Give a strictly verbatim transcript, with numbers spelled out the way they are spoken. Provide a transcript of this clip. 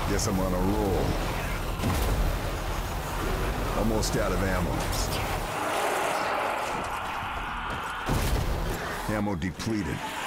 Guess I'm on a roll. Almost out of ammo. Ammo depleted.